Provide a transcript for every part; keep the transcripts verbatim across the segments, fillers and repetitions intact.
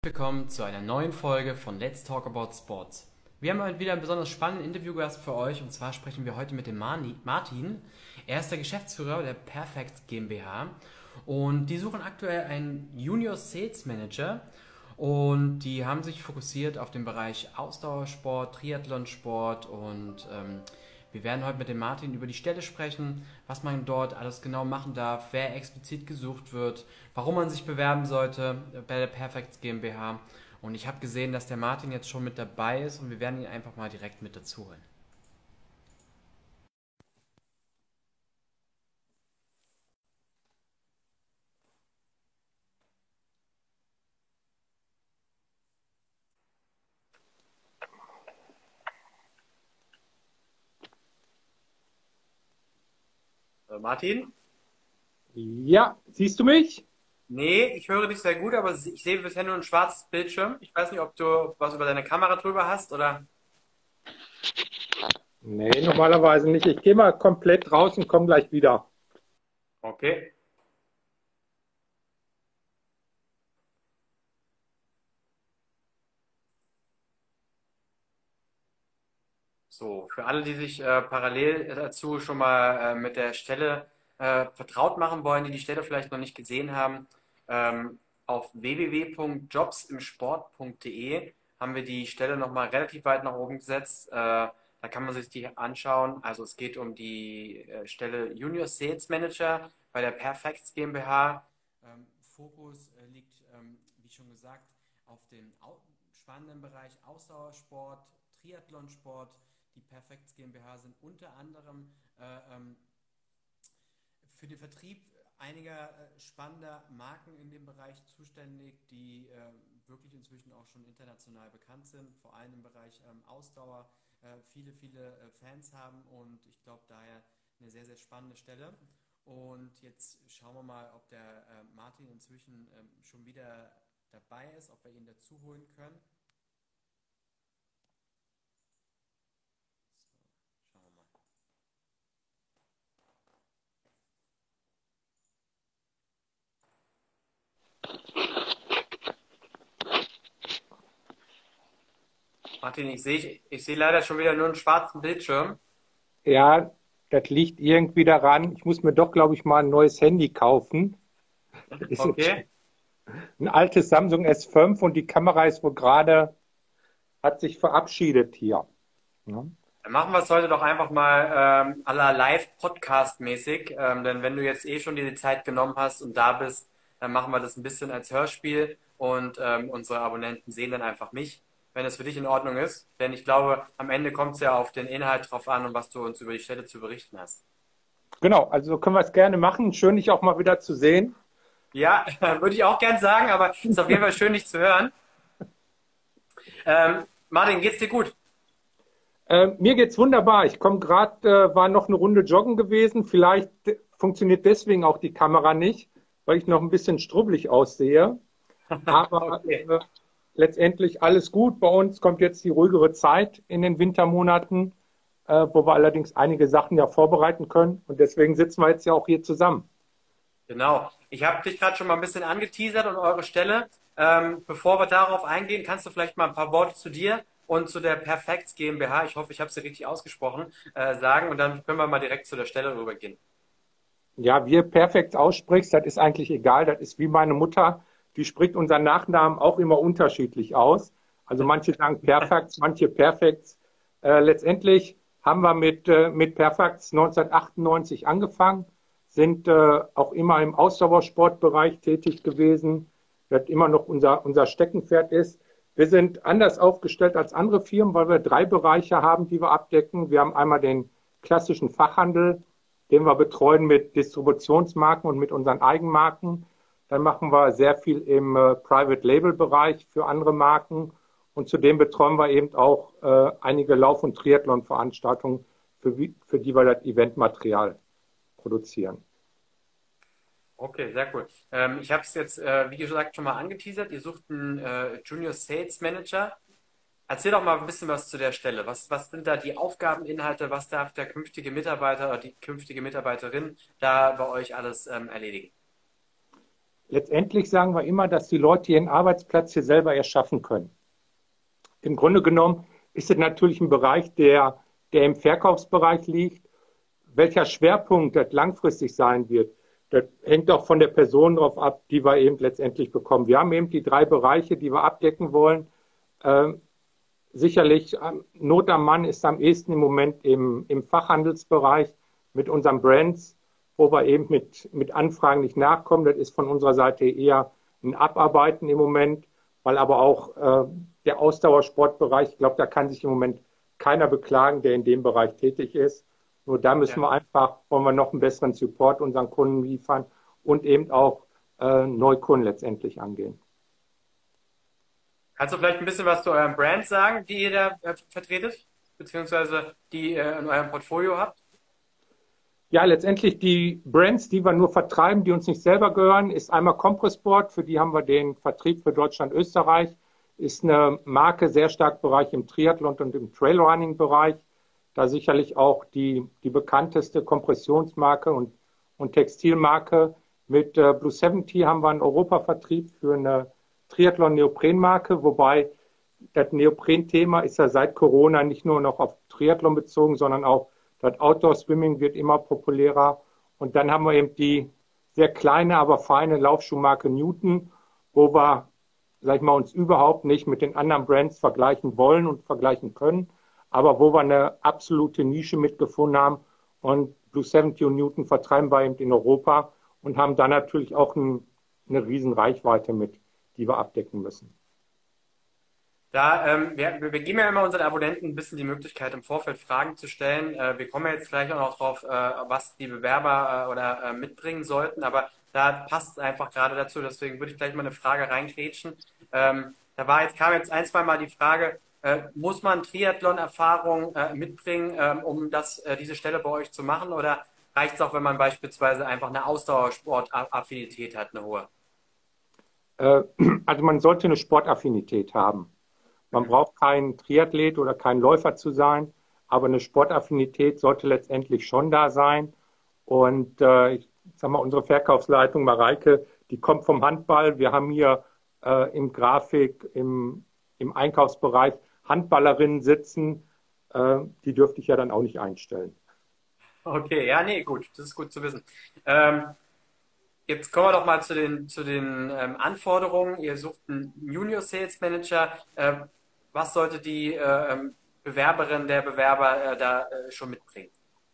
Willkommen zu einer neuen Folge von Let's Talk About Sports. Wir haben heute wieder einen besonders spannenden Interviewgast für euch, und zwar sprechen wir heute mit dem Mani- Martin. Er ist der Geschäftsführer der Perfect GmbH und die suchen aktuell einen Junior Sales Manager und die haben sich fokussiert auf den Bereich Ausdauersport, Triathlonsport und ähm, wir werden heute mit dem Martin über die Stelle sprechen, was man dort alles genau machen darf, wer explizit gesucht wird, warum man sich bewerben sollte bei der Perfect GmbH. Und ich habe gesehen, dass der Martin jetzt schon mit dabei ist und wir werden ihn einfach mal direkt mit dazu holen. Äh, Martin? Ja, siehst du mich? Nee, ich höre dich sehr gut, aber ich sehe bisher nur ein schwarzes Bildschirm. Ich weiß nicht, ob du was über deine Kamera drüber hast oder. Nee, normalerweise nicht. Ich gehe mal komplett raus und komme gleich wieder. Okay. So, für alle, die sich äh, parallel dazu schon mal äh, mit der Stelle äh, vertraut machen wollen, die die Stelle vielleicht noch nicht gesehen haben, ähm, auf w w w punkt jobs im sport punkt de haben wir die Stelle nochmal relativ weit nach oben gesetzt. Äh, da kann man sich die anschauen. Also es geht um die äh, Stelle Junior Sales Manager bei der Perfects GmbH. Ähm, Fokus äh, liegt, ähm, wie schon gesagt, auf den au spannenden Bereich Ausdauersport, Triathlonsport. Die Perfects GmbH sind unter anderem äh, ähm, für den Vertrieb einiger äh, spannender Marken in dem Bereich zuständig, die äh, wirklich inzwischen auch schon international bekannt sind, vor allem im Bereich ähm, Ausdauer äh, viele, viele äh, Fans haben und ich glaube daher eine sehr, sehr spannende Stelle. Und jetzt schauen wir mal, ob der äh, Martin inzwischen ähm, schon wieder dabei ist, ob wir ihn dazu holen können. So, schauen wir mal. Martin, ich sehe ich sehe leider schon wieder nur einen schwarzen Bildschirm. Ja, das liegt irgendwie daran. Ich muss mir doch, glaube ich, mal ein neues Handy kaufen. Das ist jetzt Okay. ein altes Samsung S fünf und die Kamera ist wohl gerade, hat sich verabschiedet hier. Ja. Dann machen wir es heute doch einfach mal ähm, à la Live-Podcast-mäßig. Ähm, denn wenn du jetzt eh schon dir die Zeit genommen hast und da bist, dann machen wir das ein bisschen als Hörspiel und ähm, unsere Abonnenten sehen dann einfach mich, wenn es für dich in Ordnung ist. Denn ich glaube, am Ende kommt es ja auf den Inhalt drauf an und was du uns über die Stelle zu berichten hast. Genau, also so können wir es gerne machen. Schön, dich auch mal wieder zu sehen. Ja, würde ich auch gern sagen, aber es ist auf jeden Fall schön, dich zu hören. Ähm, Martin, geht's dir gut? Äh, mir geht's wunderbar. Ich komme gerade, äh, war noch eine Runde joggen gewesen. Vielleicht äh, funktioniert deswegen auch die Kamera nicht, weil ich noch ein bisschen strubbelig aussehe. Aber Okay. äh, letztendlich alles gut. Bei uns kommt jetzt die ruhigere Zeit in den Wintermonaten, äh, wo wir allerdings einige Sachen ja vorbereiten können. Und deswegen sitzen wir jetzt ja auch hier zusammen. Genau. Ich habe dich gerade schon mal ein bisschen angeteasert und eure Stelle. Ähm, bevor wir darauf eingehen, kannst du vielleicht mal ein paar Worte zu dir und zu der Perfects GmbH, ich hoffe, ich habe sie richtig ausgesprochen, äh, sagen und dann können wir mal direkt zu der Stelle rübergehen. Ja, wie ihr perfekt aussprichst, das ist eigentlich egal. Das ist wie meine Mutter, die spricht unseren Nachnamen auch immer unterschiedlich aus. Also manche sagen Perfekt, manche Perfekt. Äh, letztendlich haben wir mit, äh, mit Perfect neunzehnhundertachtundneunzig angefangen, sind äh, auch immer im Ausdauersportbereich tätig gewesen, das immer noch unser, unser Steckenpferd ist. Wir sind anders aufgestellt als andere Firmen, weil wir drei Bereiche haben, die wir abdecken. Wir haben einmal den klassischen Fachhandel, den wir betreuen mit Distributionsmarken und mit unseren Eigenmarken. Dann machen wir sehr viel im äh, Private Label Bereich für andere Marken. Und zudem betreuen wir eben auch äh, einige Lauf- und Triathlon-Veranstaltungen, für, wie- für die wir das Eventmaterial produzieren. Okay, sehr cool. Ähm, ich habe es jetzt, äh, wie gesagt, schon mal angeteasert. Ihr sucht einen äh, Junior Sales Manager. Erzähl doch mal ein bisschen was zu der Stelle. Was, was sind da die Aufgabeninhalte? Was darf der künftige Mitarbeiter oder die künftige Mitarbeiterin da bei euch alles ähm, erledigen? Letztendlich sagen wir immer, dass die Leute ihren Arbeitsplatz hier selber erschaffen können. Im Grunde genommen ist es natürlich ein Bereich, der, der im Verkaufsbereich liegt. Welcher Schwerpunkt das langfristig sein wird, das hängt auch von der Person drauf ab, die wir eben letztendlich bekommen. Wir haben eben die drei Bereiche, die wir abdecken wollen. Ähm, sicherlich, Not am Mann ist am ehesten im Moment im, im Fachhandelsbereich mit unseren Brands, wo wir eben mit, mit Anfragen nicht nachkommen. Das ist von unserer Seite eher ein Abarbeiten im Moment, weil aber auch äh, der Ausdauersportbereich, ich glaube, da kann sich im Moment keiner beklagen, der in dem Bereich tätig ist. Nur da müssen Ja. wir einfach, wollen wir noch einen besseren Support unseren Kunden liefern und eben auch äh, Neukunden letztendlich angehen. Kannst du vielleicht ein bisschen was zu euren Brands sagen, die ihr da äh, vertretet, beziehungsweise die ihr in eurem Portfolio habt? Ja, letztendlich die Brands, die wir nur vertreiben, die uns nicht selber gehören, ist einmal Compressport, für die haben wir den Vertrieb für Deutschland, Österreich, ist eine Marke sehr stark im Bereich im Triathlon und im Trailrunning-Bereich. Da sicherlich auch die, die bekannteste Kompressionsmarke und, und Textilmarke. Mit äh, Blue siebzig haben wir einen Europavertrieb für eine Triathlon-Neopren-Marke, wobei das Neopren-Thema ist ja seit Corona nicht nur noch auf Triathlon bezogen, sondern auch das Outdoor-Swimming wird immer populärer. Und dann haben wir eben die sehr kleine, aber feine Laufschuhmarke Newton, wo wir, sag ich mal, uns überhaupt nicht mit den anderen Brands vergleichen wollen und vergleichen können, aber wo wir eine absolute Nische mitgefunden haben. Und Blue siebzig und Newton vertreiben wir eben in Europa und haben dann natürlich auch ein, eine riesen Reichweite mit, die wir abdecken müssen. Da, ähm, wir, wir geben ja immer unseren Abonnenten ein bisschen die Möglichkeit, im Vorfeld Fragen zu stellen. Äh, wir kommen ja jetzt gleich auch noch drauf, äh, was die Bewerber äh, oder äh, mitbringen sollten, aber da passt es einfach gerade dazu, deswegen würde ich gleich mal eine Frage reingrätschen. Ähm, da war jetzt, kam jetzt ein, zwei Mal die Frage, äh, muss man Triathlon-Erfahrung äh, mitbringen, ähm, um das, äh, diese Stelle bei euch zu machen, oder reicht es auch, wenn man beispielsweise einfach eine Ausdauersport-Affinität hat, eine hohe? Äh, also man sollte eine Sportaffinität haben. Man Mhm. braucht kein Triathlet oder kein Läufer zu sein, aber eine Sportaffinität sollte letztendlich schon da sein. Und äh, ich sag mal, unsere Verkaufsleitung Mareike, die kommt vom Handball. Wir haben hier äh, im Grafik, im, im Einkaufsbereich Handballerinnen sitzen. Äh, die dürfte ich ja dann auch nicht einstellen. Okay, ja, nee, gut, das ist gut zu wissen. Ähm, Jetzt kommen wir doch mal zu den, zu den ähm, Anforderungen. Ihr sucht einen Junior Sales Manager. Ähm, was sollte die äh, ähm, Bewerberin, der Bewerber äh, da äh, schon mitbringen?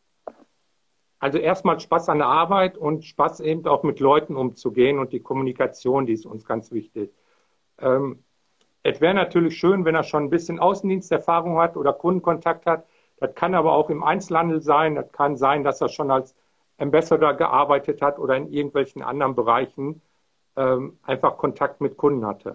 Also erstmal Spaß an der Arbeit und Spaß eben auch mit Leuten umzugehen und die Kommunikation, die ist uns ganz wichtig. Ähm, Es wäre natürlich schön, wenn er schon ein bisschen Außendiensterfahrung hat oder Kundenkontakt hat. Das kann aber auch im Einzelhandel sein. Das kann sein, dass er schon als Ambassador gearbeitet hat oder in irgendwelchen anderen Bereichen ähm, einfach Kontakt mit Kunden hatte.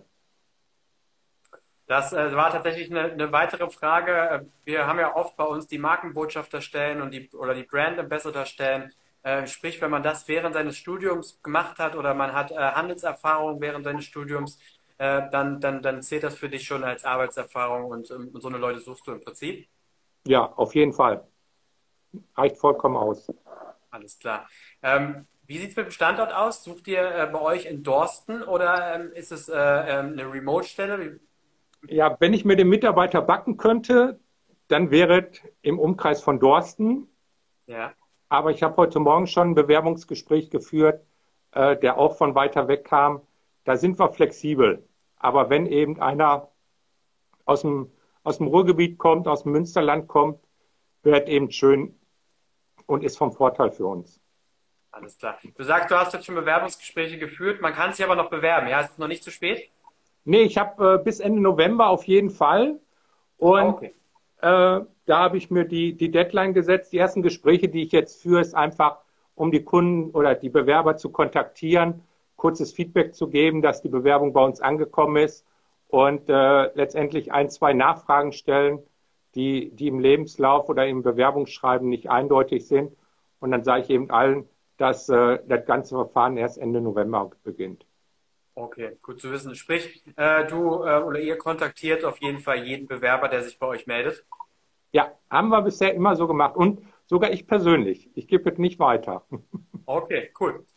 Das äh, war tatsächlich eine, eine weitere Frage. Äh, Wir haben ja oft bei uns die Markenbotschafterstellen und die oder die Brand Ambassador-Stellen. Äh, sprich, wenn man das während seines Studiums gemacht hat oder man hat äh, Handelserfahrung während seines Studiums, äh, dann, dann, dann zählt das für dich schon als Arbeitserfahrung und, ähm, und so eine Leute suchst du im Prinzip. Ja, auf jeden Fall. Reicht vollkommen aus. Alles klar. Ähm, wie sieht es mit dem Standort aus? Sucht ihr äh, bei euch in Dorsten oder ähm, ist es äh, ähm, eine Remote-Stelle? Wie- Ja, wenn ich mir den Mitarbeiter backen könnte, dann wäre es im Umkreis von Dorsten. Ja. Aber ich habe heute Morgen schon ein Bewerbungsgespräch geführt, äh, der auch von weiter weg kam. Da sind wir flexibel. Aber wenn eben einer aus dem, aus dem Ruhrgebiet kommt, aus dem Münsterland kommt, wäre es eben schön und ist vom Vorteil für uns. Alles klar. Du sagst, du hast jetzt schon Bewerbungsgespräche geführt. Man kann sich aber noch bewerben. Ja, ist es noch nicht zu spät? Nee, ich habe äh, bis Ende November auf jeden Fall. Ah, Und okay. äh, da habe ich mir die, die Deadline gesetzt. Die ersten Gespräche, die ich jetzt führe, ist einfach, um die Kunden oder die Bewerber zu kontaktieren, kurzes Feedback zu geben, dass die Bewerbung bei uns angekommen ist und äh, letztendlich ein, zwei Nachfragen stellen, die, die im Lebenslauf oder im Bewerbungsschreiben nicht eindeutig sind. Und dann sage ich eben allen, dass äh, das ganze Verfahren erst Ende November beginnt. Okay, gut zu wissen. Sprich, äh, du äh, oder ihr kontaktiert auf jeden Fall jeden Bewerber, der sich bei euch meldet. Ja, haben wir bisher immer so gemacht und sogar ich persönlich. Ich gebe es nicht weiter. Okay, cool.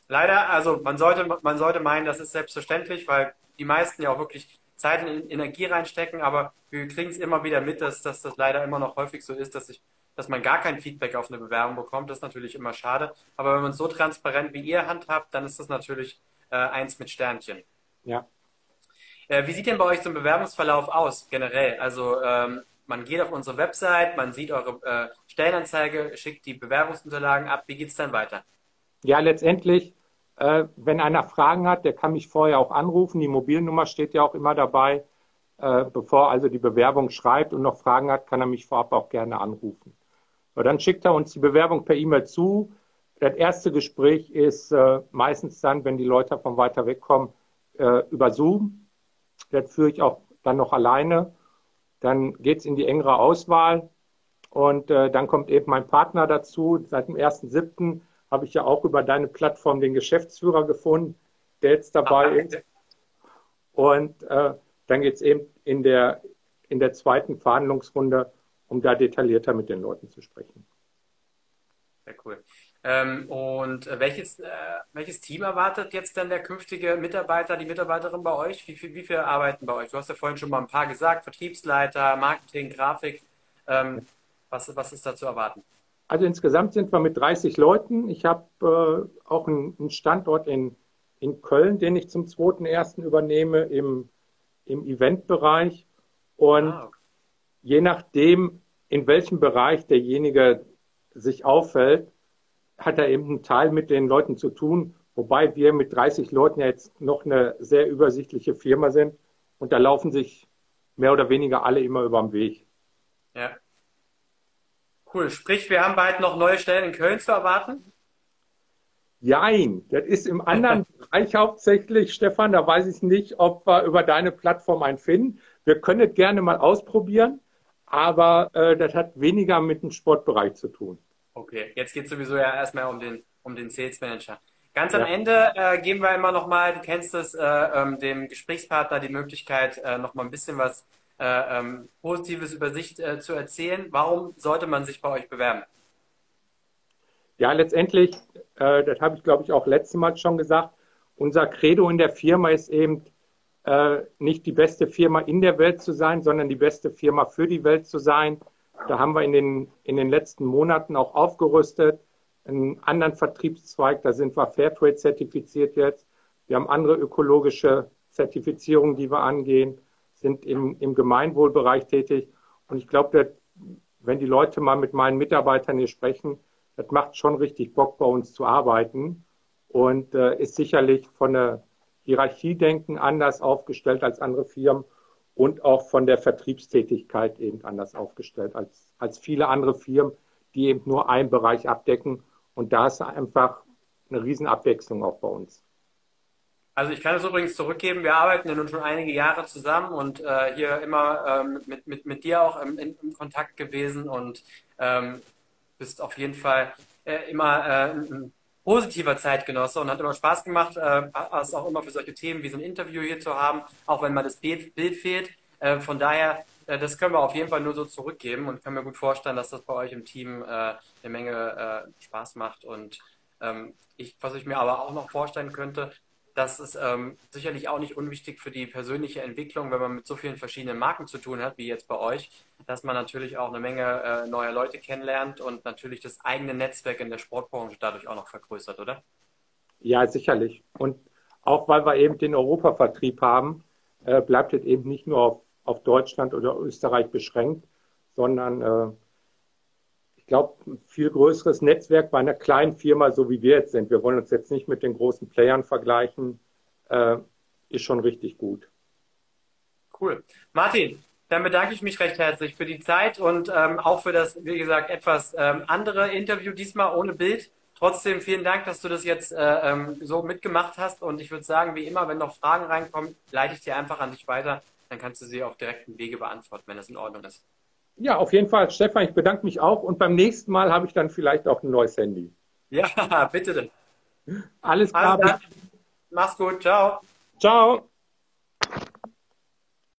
Leider, also man sollte, man sollte meinen, das ist selbstverständlich, weil die meisten ja auch wirklich Zeit und Energie reinstecken, aber wir kriegen es immer wieder mit, dass, dass das leider immer noch häufig so ist, dass ich, dass man gar kein Feedback auf eine Bewerbung bekommt. Das ist natürlich immer schade. Aber wenn man es so transparent wie ihr handhabt, dann ist das natürlich äh, eins mit Sternchen. Ja. Äh, wie sieht denn bei euch so ein Bewerbungsverlauf aus, generell? Also ähm, man geht auf unsere Website, man sieht eure äh, Stellenanzeige, schickt die Bewerbungsunterlagen ab. Wie geht's dann weiter? Ja, letztendlich, äh, wenn einer Fragen hat, der kann mich vorher auch anrufen. Die Mobilnummer steht ja auch immer dabei. Äh, bevor also die Bewerbung schreibt und noch Fragen hat, kann er mich vorab auch gerne anrufen. So, dann schickt er uns die Bewerbung per E-Mail zu. Das erste Gespräch ist äh, meistens dann, wenn die Leute von weiter weg kommen, äh, über Zoom. Das führe ich auch dann noch alleine. Dann geht es in die engere Auswahl und äh, dann kommt eben mein Partner dazu. Seit dem ersten siebten habe ich ja auch über deine Plattform den Geschäftsführer gefunden, der jetzt dabei ist. Und äh, dann geht es eben in der, in der zweiten Verhandlungsrunde, um da detaillierter mit den Leuten zu sprechen. Sehr cool. Ähm, und welches, äh, welches Team erwartet jetzt dann der künftige Mitarbeiter, die Mitarbeiterin bei euch? Wie viel, wie viel arbeiten bei euch? Du hast ja vorhin schon mal ein paar gesagt, Vertriebsleiter, Marketing, Grafik. Ähm, was, was ist da zu erwarten? Also insgesamt sind wir mit dreißig Leuten. Ich habe äh, auch einen, einen Standort in, in Köln, den ich zum zweiten ersten übernehme im, im Eventbereich. Und Ah, okay. je nachdem, in welchem Bereich derjenige sich auffällt, hat er eben einen Teil mit den Leuten zu tun, wobei wir mit dreißig Leuten ja jetzt noch eine sehr übersichtliche Firma sind und da laufen sich mehr oder weniger alle immer über den Weg. Ja. Cool. Sprich, wir haben bald noch neue Stellen in Köln zu erwarten? Jein, das ist im anderen Bereich hauptsächlich, Stefan, da weiß ich nicht, ob wir über deine Plattform einen finden. Wir können es gerne mal ausprobieren, aber äh, das hat weniger mit dem Sportbereich zu tun. Okay, jetzt geht es sowieso ja erstmal um den, um den Sales Manager. Ganz am Ja. Ende äh, geben wir immer nochmal, du kennst es, äh, ähm, dem Gesprächspartner die Möglichkeit, äh, nochmal ein bisschen was äh, ähm, Positives über sich äh, zu erzählen. Warum sollte man sich bei euch bewerben? Ja, letztendlich, äh, das habe ich glaube ich auch letztes Mal schon gesagt, unser Credo in der Firma ist eben, äh, nicht die beste Firma in der Welt zu sein, sondern die beste Firma für die Welt zu sein. Da haben wir in den, in den letzten Monaten auch aufgerüstet. Einen anderen Vertriebszweig, da sind wir Fairtrade zertifiziert jetzt. Wir haben andere ökologische Zertifizierungen, die wir angehen, sind im, im Gemeinwohlbereich tätig. Und ich glaube, wenn die Leute mal mit meinen Mitarbeitern hier sprechen, das macht schon richtig Bock, bei uns zu arbeiten und äh, ist sicherlich von der Hierarchiedenken anders aufgestellt als andere Firmen und auch von der Vertriebstätigkeit eben anders aufgestellt als, als viele andere Firmen, die eben nur einen Bereich abdecken. Und da ist einfach eine Riesenabwechslung auch bei uns. Also ich kann es übrigens zurückgeben, wir arbeiten ja nun schon einige Jahre zusammen und äh, hier immer ähm, mit, mit, mit dir auch im, im Kontakt gewesen und ähm, bist auf jeden Fall äh, immer äh, ein positiver Zeitgenosse und hat immer Spaß gemacht, äh, es auch immer für solche Themen wie so ein Interview hier zu haben, auch wenn mal das Bild, Bild fehlt. Äh, von daher, äh, das können wir auf jeden Fall nur so zurückgeben und kann mir gut vorstellen, dass das bei euch im Team äh, eine Menge äh, Spaß macht. Und ähm, ich, was ich mir aber auch noch vorstellen könnte, das ist ähm, sicherlich auch nicht unwichtig für die persönliche Entwicklung, wenn man mit so vielen verschiedenen Marken zu tun hat, wie jetzt bei euch, dass man natürlich auch eine Menge äh, neuer Leute kennenlernt und natürlich das eigene Netzwerk in der Sportbranche dadurch auch noch vergrößert, oder? Ja, sicherlich. Und auch weil wir eben den Europavertrieb haben, äh, bleibt es eben nicht nur auf, auf Deutschland oder Österreich beschränkt, sondern äh, ich glaube, ein viel größeres Netzwerk bei einer kleinen Firma, so wie wir jetzt sind. Wir wollen uns jetzt nicht mit den großen Playern vergleichen, äh, ist schon richtig gut. Cool. Martin, dann bedanke ich mich recht herzlich für die Zeit und ähm, auch für das, wie gesagt, etwas ähm, andere Interview, diesmal ohne Bild. Trotzdem vielen Dank, dass du das jetzt äh, ähm, so mitgemacht hast und ich würde sagen, wie immer, wenn noch Fragen reinkommen, leite ich dir einfach an dich weiter, dann kannst du sie auf direkten Wege beantworten, wenn das in Ordnung ist. Ja, auf jeden Fall, Stefan, ich bedanke mich auch und beim nächsten Mal habe ich dann vielleicht auch ein neues Handy. Ja, bitte. Alles Also klar, dann, mach's gut, ciao. ciao.